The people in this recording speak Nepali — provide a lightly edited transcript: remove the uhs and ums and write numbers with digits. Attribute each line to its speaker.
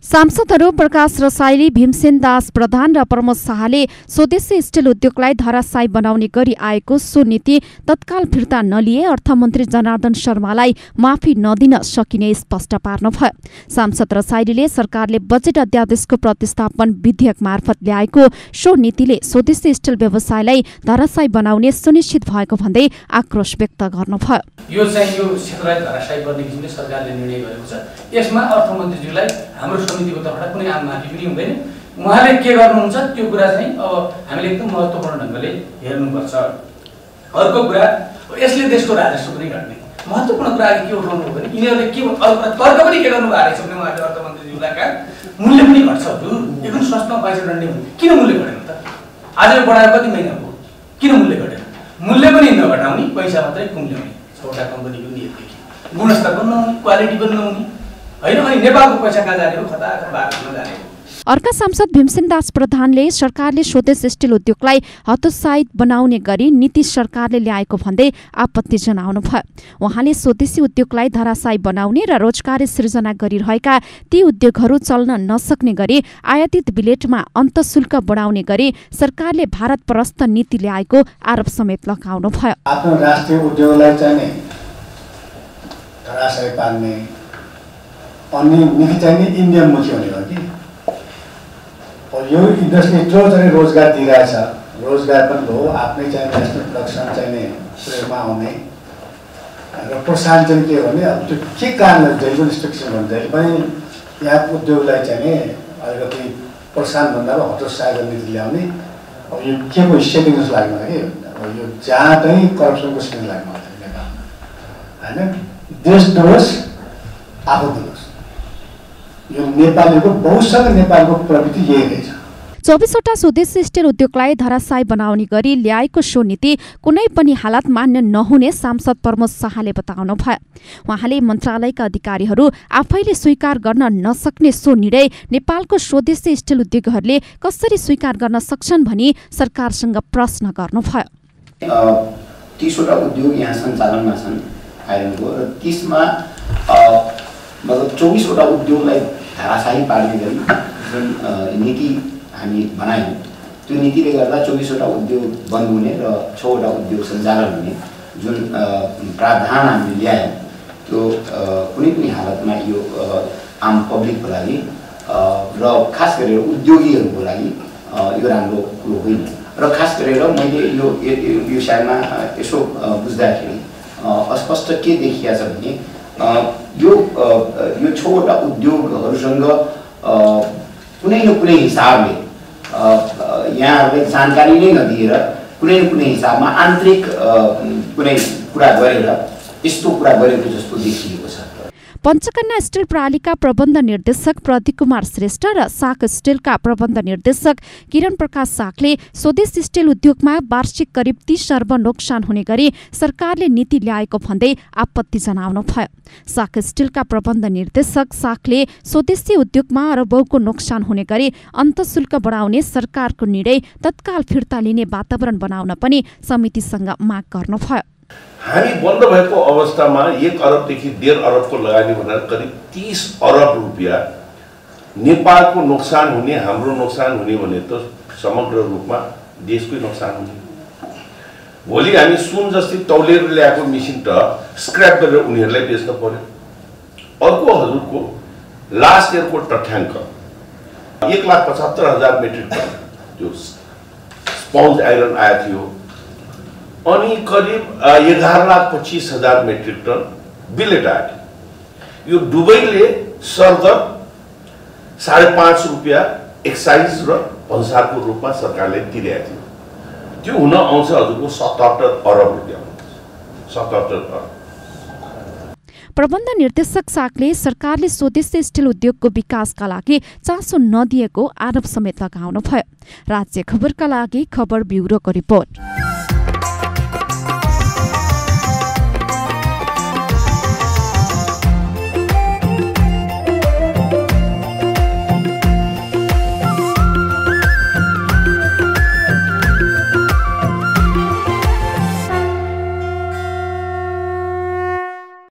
Speaker 1: सांसदहरू प्रकाश रसाइली, भीमसेन दास प्रधान र प्रमोद शाहले स्वदेशी स्टिल उद्योगलाई धराशायी बनाउने गरी आएको सो नीति तत्काल फिर्ता नलिए अर्थमन्त्री जनार्दन शर्मालाई माफी नदिन सकिने स्पष्ट पार्नुभयो। सांसद रसाइलीले सरकारले बजेट अध्यादेशको प्रतिस्थापन विधेयक मार्फत ल्याएको सो नीतिले स्वदेशी स्टिल व्यवसायलाई धराशायी बनाउने सुनिश्चित भएको भन्दै आक्रोश व्यक्त गर्नुभयो।
Speaker 2: यो चाहिँ यो क्षेत्रलाई धराशायी गर्ने किसिमले सरकारले निर्णय गरेको छ। यसमा अर्थमन्त्रीज्यूलाई हाम्रो समितिको तर्फबाट कुनै आमाफी पनि हुँदैन। उहाँले के गर्नुहुन्छ त्यो कुरा चाहिँ अब हामीले एकदम महत्त्वपूर्ण ढंगले हेर्नुपर्छ। अर्को कुरा यसले देशको राजस्व पनि घट्ने। महत्त्वपूर्ण कुरा के उठाउनु हो भने यिनीहरूले के तर्क पनि के गर्नु भएको छ भने उहाँले अर्थमन्त्रीज्यूका मूल्य पनि घट्छ हजुर। एकदम सस्तामा पैसा डन्डी किन मूल्य घटेन त? आज बढायो कति महिना भयो? किन मूल्य घटेन? मूल्य पनि नघटाउने, पैसा मात्रै कुम्ल्याउने। छोटा कम्पनीको नियतदेखि गुणस्तर पनि नहुने, क्वालिटी पनि नहुने हैन। अनि नेपालको पैसा कहाँ जाने हो? खताखत भारतमा जाने हो।
Speaker 1: अर्का सांसद भीमसेन दास प्रधानले सरकारले स्वदेशी स्टिल उद्योगलाई हतोत्साहित बनाउने गरी नीति सरकारले ल्याएको भन्दै आपत्ति जनाउनुभयो। उहाँले स्वदेशी उद्योगलाई धराशायी बनाउने र रोजगारी सृजना गरिरहेका ती उद्योगहरू चल्न नसक्ने गरी आयातित बिलेटमा अन्तशुल्क बढाउने गरी सरकारले भारत परस्त नीति ल्याएको आरोप समेत लगाउनुभयो।
Speaker 3: आफ्नो राष्ट्रिय उद्योगलाई चाहिँ धराशायी पार्ने अनि नीति चाहिँ इन्डियन मुखी हुने हो कि यो इन्डस्ट्री जो चाहिँ रोजगार दिइरहेछ, रोजगार पनि हो, आफ्नै चाहिँ नेसनल प्रोडक्सन चाहिँ प्रयोगमा आउने र प्रोत्साहन चाहिँ के हो भने अब त्यो के कारणले जहिले पनि रिस्ट्रिक्सन हुन्छ, जहिले पनि यहाँ उद्योगलाई चाहिँ अलिकति प्रोत्साहन भन्दा हतोत्साह गर्ने नीति ल्याउने। अब यो के को सेटिङ जस्तो लाग्नु कि अब यो जहाँ चाहिँ करप्सनको सेटिङ लाग्नु नेपाल होइन। देश डोस आफू डोस यो नेपालीको बहुसँग नेपालको प्रवृत्ति यही रहेछ।
Speaker 1: 24वटा स्वदेशी स्टिल उद्योगलाई धराशायी बनाउने गरी ल्याएको सो नीति कुनै पनि हालत मान्य नहुने सांसद प्रमोद शाहले बताउनुभयो। उहाँले मन्त्रालयका अधिकारीहरू आफैले स्वीकार गर्न नसक्ने सो निर्णय नेपालको स्वदेशी स्टिल उद्योगहरूले कसरी स्वीकार गर्न सक्छन् भनी सरकारसँग प्रश्न गर्नुभयो।
Speaker 4: 30वटा उद्योग यहाँ सञ्चालनमा छन् आइरनको र 30मा मतलब 24वटा उद्योगलाई धराशायी पार्ने गरी जुन नीति हामी बनायौँ त्यो नीतिले गर्दा 24वटा उद्योग बन्द हुने र 6वटा उद्योग सञ्चालन हुने जुन प्रावधान हामीले ल्यायौँ त्यो कुनै पनि हालतमा यो आम पब्लिकको लागि र खास गरेर उद्योगीहरूको लागि यो राम्रो कुरो होइन। र खास गरेर मैले यो विषयमा यसो बुझ्दाखेरि अस्पष्ट के देखिया छ भने यो 6वटा उद्योगहरूसँग कुनै न कुनै हिसाबले यहाँहरूलाई जानकारी नै नदिएर कुनै न कुनै हिसाबमा आन्तरिक कुनै कुरा गरेर यस्तो कुरा गरेको जस्तो देखिएको छ।
Speaker 1: पञ्चकन्या स्टिल प्रणालीका प्रबन्ध निर्देशक प्रदीप कुमार श्रेष्ठ र साक स्टिलका प्रबन्ध निर्देशक किरण प्रकाश साकले स्वदेशी स्टिल उद्योगमा वार्षिक करिब 30 अर्ब नोक्सान हुने गरी सरकारले नीति ल्याएको भन्दै आपत्ति जनाउनुभयो। साक स्टिलका प्रबन्ध निर्देशक साकले स्वदेशी उद्योगमा अरबौंको नोक्सान हुने गरी अन्तशुल्क बढाउने सरकारको निर्णय तत्काल फिर्ता लिने वातावरण बनाउन पनि समितिसँग माग गर्नुभयो।
Speaker 5: हामी बन्द भएको अवस्थामा 1 अरबदेखि 1.5 अरबको लगानी भनेर करिब 30 अरब रुपियाँ नेपालको नोक्सान हुने, हाम्रो नोक्सान हुने भने त समग्र रूपमा देशकै नोक्सान हुने। भोलि हामी सुन जस्तै तौलेर ल्याएको मेसिन त स्क्रैप गरेर उनीहरूलाई बेच्न पर्यो। अर्को हजुरको लास्ट इयरको तथ्याङ्क 1,75,000 मेट्रिक टन जो स्पन्ज आइरन आएको थियो अनि करिब 11,25,000 मेट्रिक टन बिलेट आयो। यो दुवैले सरदर 5.5 रुपियाँ एक्साइज र भन्सारको रूपमा सरकारले तिरेको थियो। त्यो हुन आउँछ हजुरको 77 अरब रुपियाँ। 77 अरब।
Speaker 1: प्रबन्ध निर्देशक साकले सरकारले स्वदेशी स्टिल उद्योगको विकासका लागि चासो नदिएको आरोप समेत लगाउनुभयो। राज्य खबरका लागि खबर ब्युरोको रिपोर्ट।